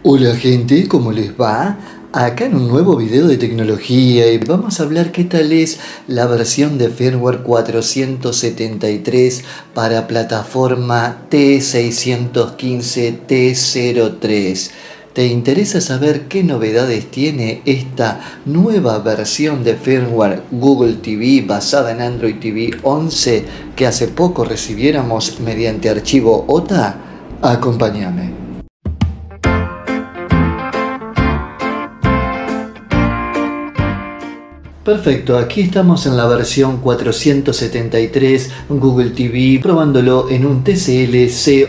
Hola gente, ¿cómo les va? Acá en un nuevo video de tecnología y vamos a hablar qué tal es la versión de firmware 473 para plataforma T615T03. ¿Te interesa saber qué novedades tiene esta nueva versión de firmware Google TV basada en Android TV 11 que hace poco recibiéramos mediante archivo OTA? Acompáñame. Perfecto, aquí estamos en la versión 473 Google TV, probándolo en un TCL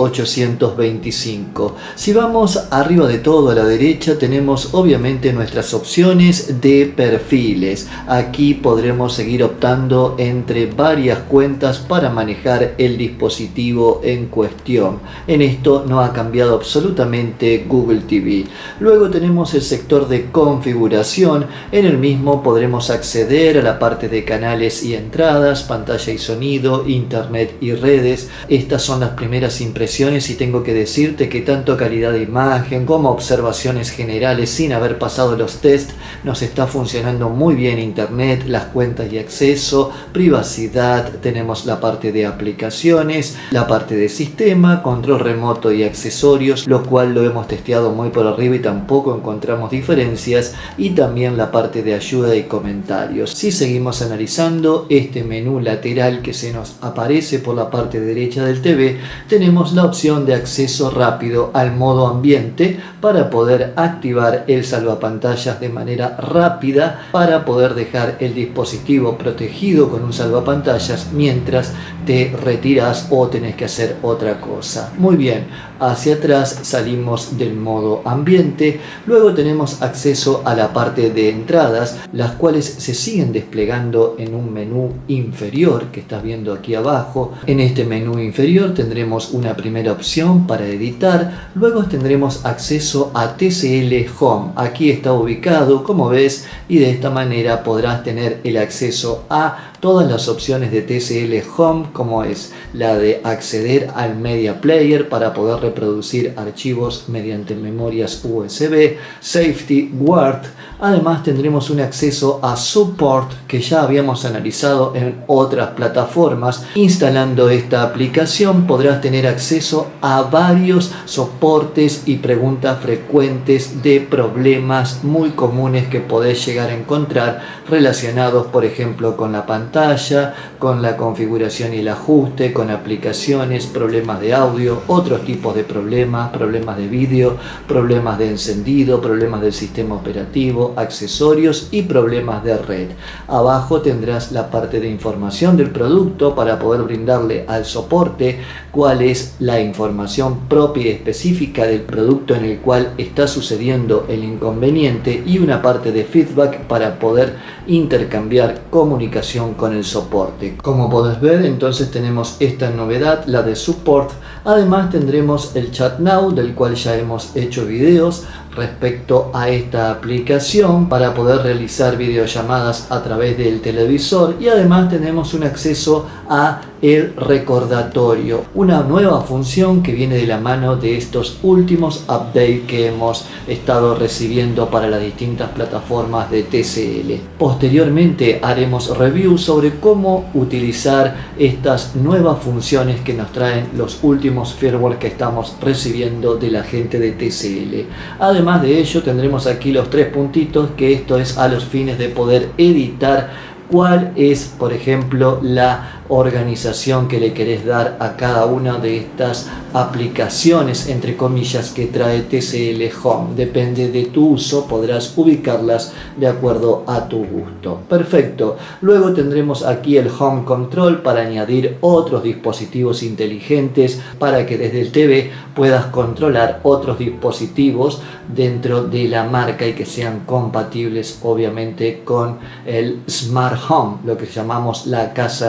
C825. Si vamos arriba de todo a la derecha tenemos obviamente nuestras opciones de perfiles. Aquí podremos seguir optando entre varias cuentas para manejar el dispositivo en cuestión. En esto no ha cambiado absolutamente Google TV. Luego tenemos el sector de configuración. En el mismo podremos acceder a la parte de canales y entradas, pantalla y sonido, internet y redes. Estas son las primeras impresiones y tengo que decirte que tanto calidad de imagen como observaciones generales sin haber pasado los test nos está funcionando muy bien internet, las cuentas y acceso, privacidad, tenemos la parte de aplicaciones, la parte de sistema, control remoto y accesorios, lo cual lo hemos testeado muy por arriba y tampoco encontramos diferencias, y también la parte de ayuda y comentarios. Si seguimos analizando este menú lateral que se nos aparece por la parte derecha del TV, tenemos la opción de acceso rápido al modo ambiente para poder activar el salvapantallas de manera rápida, para poder dejar el dispositivo protegido con un salvapantallas mientras te retiras o tenés que hacer otra cosa. Muy bien, hacia atrás salimos del modo ambiente, luego tenemos acceso a la parte de entradas, las cuales se siguen desplegando en un menú inferior que estás viendo aquí abajo. En este menú inferior tendremos una primera opción para editar, luego tendremos acceso a TCL Home. Aquí está ubicado, como ves, y de esta manera podrás tener el acceso a todas las opciones de TCL Home, como es la de acceder al Media Player para poder reproducir archivos mediante memorias USB, Safety Guard. Además tendremos un acceso a Support que ya habíamos analizado en otras plataformas. Instalando esta aplicación podrás tener acceso a varios soportes y preguntas frecuentes de problemas muy comunes que podés llegar a encontrar relacionados, por ejemplo, con la pantalla, con la configuración y el ajuste, con aplicaciones, problemas de audio, otros tipos de problemas de vídeo, problemas de encendido, problemas del sistema operativo, accesorios y problemas de red. Abajo tendrás la parte de información del producto para poder brindarle al soporte cuál es la información propia y específica del producto en el cual está sucediendo el inconveniente, y una parte de feedback para poder intercambiar comunicación con el soporte. Como podés ver, entonces tenemos esta novedad, la de Support. Además tendremos el Chat Now, del cual ya hemos hecho videos respecto a esta aplicación para poder realizar videollamadas a través del televisor, y además tenemos un acceso a el recordatorio, una nueva función que viene de la mano de estos últimos updates que hemos estado recibiendo para las distintas plataformas de TCL. Posteriormente haremos review sobre cómo utilizar estas nuevas funciones que nos traen los últimos firmware que estamos recibiendo de la gente de TCL. Además de ello tendremos aquí los tres puntitos, que esto es a los fines de poder editar cuál es, por ejemplo, la organización que le querés dar a cada una de estas aplicaciones, entre comillas, que trae TCL Home. Depende de tu uso, podrás ubicarlas de acuerdo a tu gusto. Perfecto. Luego tendremos aquí el Home Control para añadir otros dispositivos inteligentes para que desde el TV puedas controlar otros dispositivos dentro de la marca y que sean compatibles obviamente con el Smart Home, lo que llamamos la casa inteligente.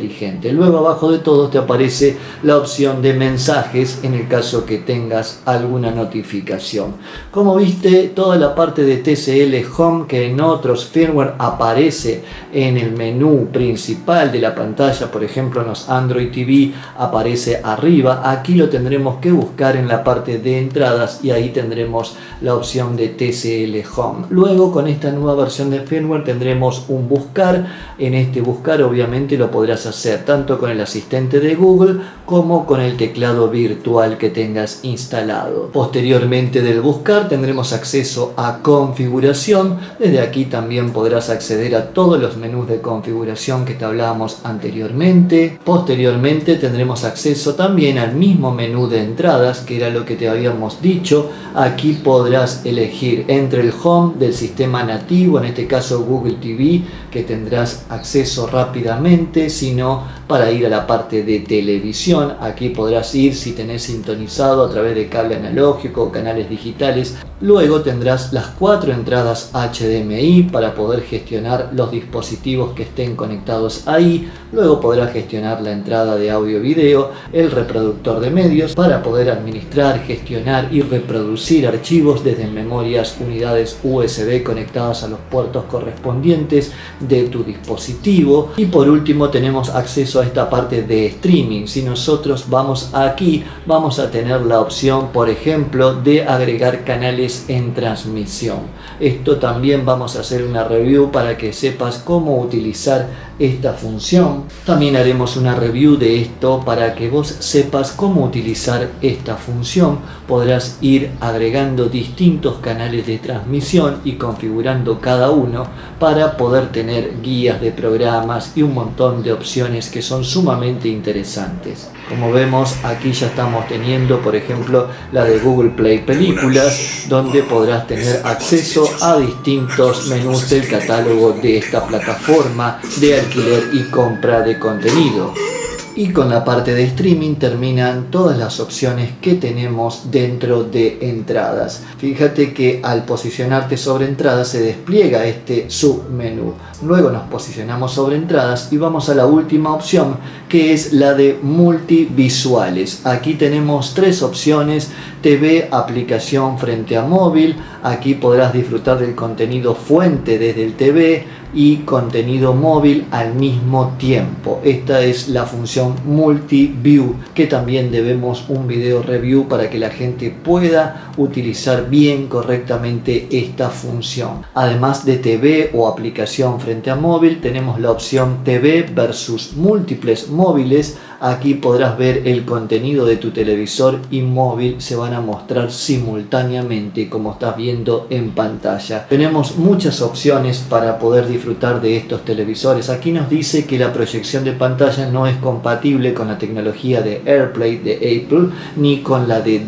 inteligente. Luego abajo de todo te aparece la opción de mensajes en el caso que tengas alguna notificación. Como viste, toda la parte de TCL Home, que en otros firmware aparece en el menú principal de la pantalla, por ejemplo en los Android TV aparece arriba, aquí lo tendremos que buscar en la parte de entradas y ahí tendremos la opción de TCL Home. Luego, con esta nueva versión de firmware tendremos un buscar. En este buscar obviamente lo podrás hacer tanto con el asistente de Google como con el teclado virtual que tengas instalado. Posteriormente del buscar tendremos acceso a configuración. Desde aquí también podrás acceder a todos los menús de configuración que te hablábamos anteriormente. Posteriormente tendremos acceso también al mismo menú de entradas, que era lo que te habíamos dicho. Aquí podrás elegir entre el home del sistema nativo, en este caso Google TV, que tendrás acceso rápidamente, sino para ir a la parte de televisión. Aquí podrás ir si tenés sintonizado a través de cable analógico o canales digitales. Luego tendrás las 4 entradas HDMI para poder gestionar los dispositivos que estén conectados ahí. Luego podrás gestionar la entrada de audio video, el reproductor de medios para poder administrar, gestionar y reproducir archivos desde memorias, unidades USB conectadas a los puertos correspondientes de tu dispositivo. Y por último tenemos acceso a esta parte de streaming. Si nosotros vamos aquí, vamos a tener la opción, por ejemplo, de agregar canales en transmisión. Esto también vamos a hacer una review para que sepas cómo utilizar esta función. También haremos una review de esto para que vos sepas cómo utilizar esta función. Podrás ir agregando distintos canales de transmisión y configurando cada uno para poder tener guías de programas y un montón de opciones que son sumamente interesantes. Como vemos, aquí ya estamos teniendo, por ejemplo, la de Google Play Películas, donde podrás tener acceso a distintos menús del catálogo de esta plataforma de alquiler y compra de contenido. Y con la parte de streaming terminan todas las opciones que tenemos dentro de entradas. Fíjate que al posicionarte sobre entradas se despliega este submenú. Luego nos posicionamos sobre entradas y vamos a la última opción, que es la de multivisuales. Aquí tenemos 3 opciones: TV, aplicación frente a móvil. Aquí podrás disfrutar del contenido fuente desde el TV y contenido móvil al mismo tiempo. Esta es la función multi-view, que también debemos un video review para que la gente pueda utilizar bien, correctamente esta función. Además de TV o aplicación frente a móvil, tenemos la opción TV versus múltiples móviles. Aquí podrás ver el contenido de tu televisor y móvil, se van a mostrar simultáneamente como estás viendo en pantalla. Tenemos muchas opciones para poder disfrutar de estos televisores. Aquí nos dice que la proyección de pantalla no es compatible con la tecnología de AirPlay de Apple ni con la de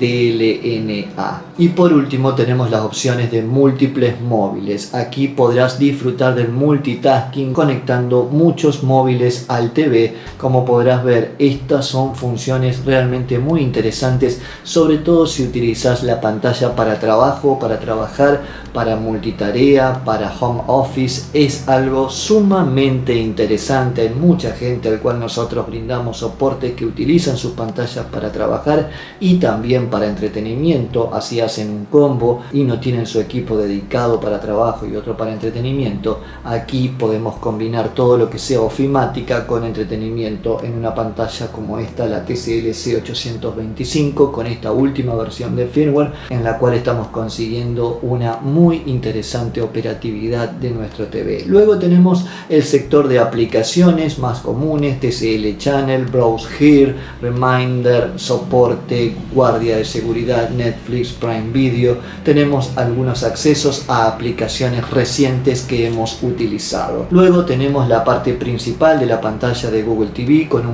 DLNA. Y por último tenemos las opciones de múltiples móviles. Aquí podrás disfrutar del multitasking conectando muchos móviles al TV. Como podrás ver, estas son funciones realmente muy interesantes, sobre todo si utilizas la pantalla para trabajo, para trabajar, para multitarea, para home office. Es algo sumamente interesante. Hay mucha gente al cual nosotros brindamos soporte que utilizan sus pantallas para trabajar y también para entretenimiento. Así hacen un combo y no tienen su equipo dedicado para trabajo y otro para entretenimiento. Aquí podemos combinar todo lo que sea ofimática con entretenimiento en una pantalla como esta, la TCL C825, con esta última versión de firmware en la cual estamos consiguiendo una muy interesante operatividad de nuestro TV. Luego tenemos el sector de aplicaciones más comunes: TCL Channel, Browse Here, Reminder, soporte, guardia de seguridad, Netflix, Prime Video. Tenemos algunos accesos a aplicaciones recientes que hemos utilizado. Luego tenemos la parte principal de la pantalla de Google TV con un buscar.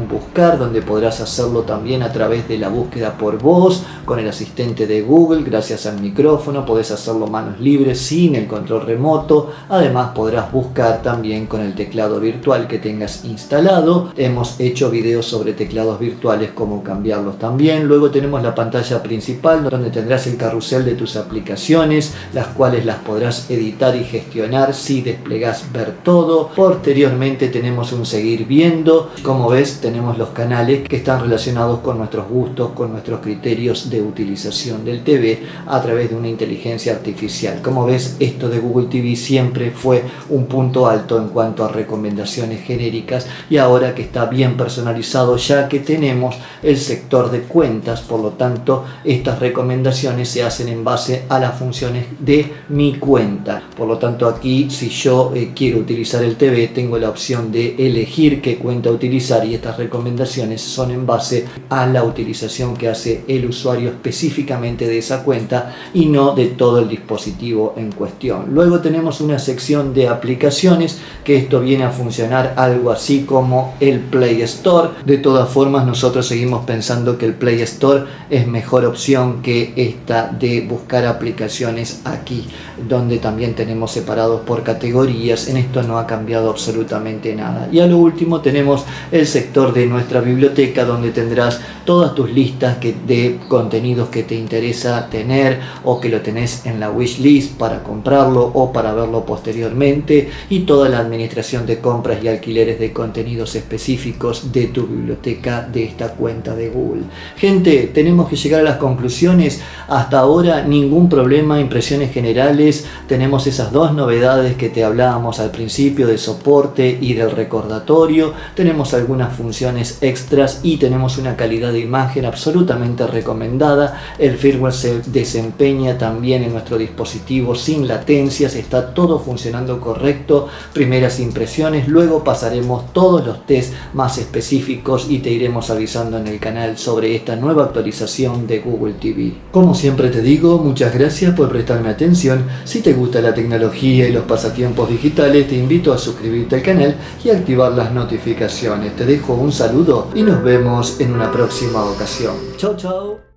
buscar, donde podrás hacerlo también a través de la búsqueda por voz con el asistente de Google. Gracias al micrófono podés hacerlo manos libres sin el control remoto. Además podrás buscar también con el teclado virtual que tengas instalado. Hemos hecho videos sobre teclados virtuales, cómo cambiarlos también. Luego tenemos la pantalla principal donde tendrás el carrusel de tus aplicaciones, las cuales las podrás editar y gestionar si desplegás ver todo. Posteriormente tenemos un seguir viendo. Como ves, tenemos los canales que están relacionados con nuestros gustos, con nuestros criterios de utilización del TV a través de una inteligencia artificial. Como ves, esto de Google TV siempre fue un punto alto en cuanto a recomendaciones genéricas, y ahora que está bien personalizado, ya que tenemos el sector de cuentas, por lo tanto estas recomendaciones se hacen en base a las funciones de mi cuenta. Por lo tanto, aquí si yo quiero utilizar el TV, tengo la opción de elegir qué cuenta utilizar, y estas recomendaciones son en base a la utilización que hace el usuario específicamente de esa cuenta y no de todo el dispositivo en cuestión. Luego tenemos una sección de aplicaciones, que esto viene a funcionar algo así como el Play Store. De todas formas, nosotros seguimos pensando que el Play Store es mejor opción que esta de buscar aplicaciones aquí, donde también tenemos separados por categorías. En esto no ha cambiado absolutamente nada. Y a lo último tenemos el sector de nuestra biblioteca, donde tendrás todas tus listas de contenidos que te interesa tener, o que lo tenés en la wishlist para comprarlo o para verlo posteriormente, y toda la administración de compras y alquileres de contenidos específicos de tu biblioteca de esta cuenta de Google. Gente, tenemos que llegar a las conclusiones. Hasta ahora ningún problema, impresiones generales. Tenemos esas dos novedades que te hablábamos al principio, de soporte y del recordatorio. Tenemos algunas funciones extras y tenemos una calidad de imagen absolutamente recomendada. El firmware se desempeña también en nuestro dispositivo sin latencias, está todo funcionando correcto. Primeras impresiones, luego pasaremos todos los test más específicos y te iremos avisando en el canal sobre esta nueva actualización de Google TV. Como siempre te digo, muchas gracias por prestarme atención. Si te gusta la tecnología y los pasatiempos digitales, te invito a suscribirte al canal y activar las notificaciones. Te dejo un saludo y nos vemos en una próxima ocasión. Chau, chau.